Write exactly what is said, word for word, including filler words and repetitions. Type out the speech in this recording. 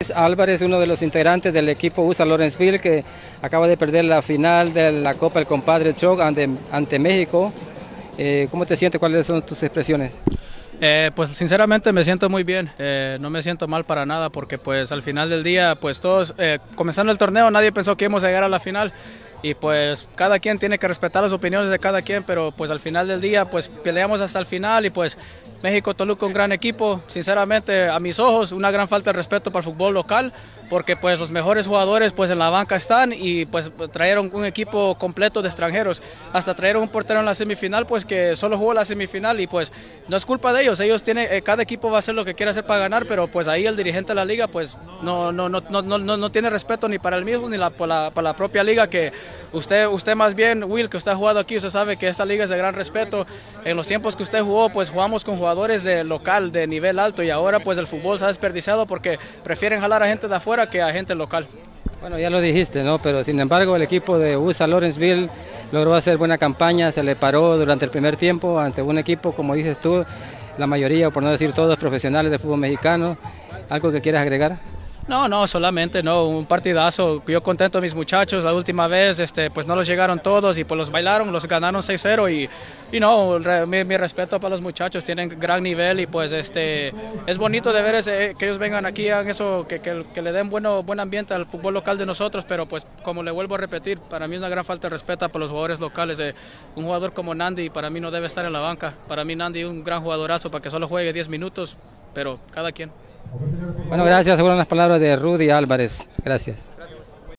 Álvarez, uno de los integrantes del equipo U S A Lawrenceville, que acaba de perder la final de la Copa El Compadre Truck ante, ante México. Eh, ¿Cómo te sientes? ¿Cuáles son tus expresiones? Eh, pues sinceramente me siento muy bien, eh, no me siento mal para nada porque pues al final del día pues todos, eh, comenzando el torneo nadie pensó que íbamos a llegar a la final y pues cada quien tiene que respetar las opiniones de cada quien, pero pues al final del día pues peleamos hasta el final y pues México-Toluca un gran equipo, sinceramente a mis ojos una gran falta de respeto para el fútbol local porque pues los mejores jugadores pues en la banca están y pues trajeron un equipo completo de extranjeros, hasta trajeron un portero en la semifinal pues que solo jugó la semifinal y pues no es culpa de ellos, ellos tienen, eh, cada equipo va a hacer lo que quiera hacer para ganar, pero pues ahí el dirigente de la liga pues no, no, no, no, no, no tiene respeto ni para él mismo ni la, para, la, para la propia liga, que usted, usted más bien, Will, que usted ha jugado aquí, usted sabe que esta liga es de gran respeto. En los tiempos que usted jugó pues jugamos con jugadores de local, de nivel alto, y ahora pues el fútbol se ha desperdiciado porque prefieren jalar a gente de afuera que a gente local. Bueno, ya lo dijiste, ¿no? Pero sin embargo el equipo de U S A Lawrenceville logró hacer buena campaña, se le paró durante el primer tiempo ante un equipo, como dices tú, la mayoría, por no decir todos, profesionales de fútbol mexicano. ¿Algo que quieras agregar? No, no, solamente no, un partidazo, yo contento de mis muchachos, la última vez este, pues no los llegaron todos y pues los bailaron, los ganaron seis cero y, y no, mi, mi respeto para los muchachos, tienen gran nivel y pues este, es bonito de ver ese, que ellos vengan aquí, hagan eso, que, que, que le den bueno, buen ambiente al fútbol local de nosotros, pero pues como le vuelvo a repetir, para mí es una gran falta de respeto para los jugadores locales, eh, un jugador como Nandi para mí no debe estar en la banca, para mí Nandi es un gran jugadorazo para que solo juegue diez minutos, pero cada quien. Bueno, gracias, fueron las palabras de Rudy Álvarez. Gracias.